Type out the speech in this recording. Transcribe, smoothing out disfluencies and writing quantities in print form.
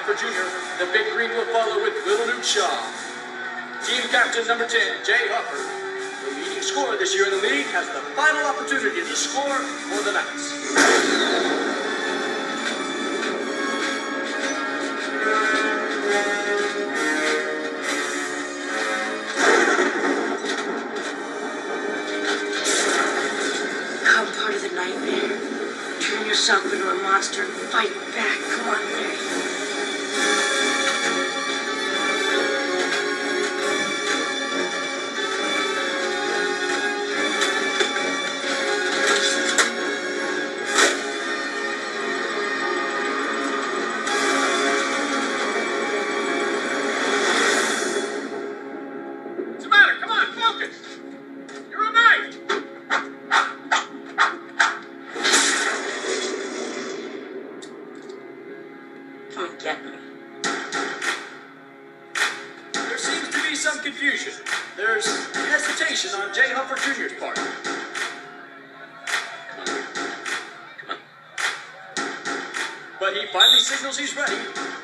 Huffer Jr., the big green will follow with Little Luke Shaw. Team captain number 10, Jay Huffer, the leading scorer this year in the league, has the final opportunity to score for the Knights. Part of the nightmare. Turn yourself into a monster and fight back. Come on, Mary. What's the matter? Come on, focus! You're a knight! Come and get me. There seems to be some confusion. There's hesitation on Jay Huffer Jr.'s part. But he finally signals he's ready.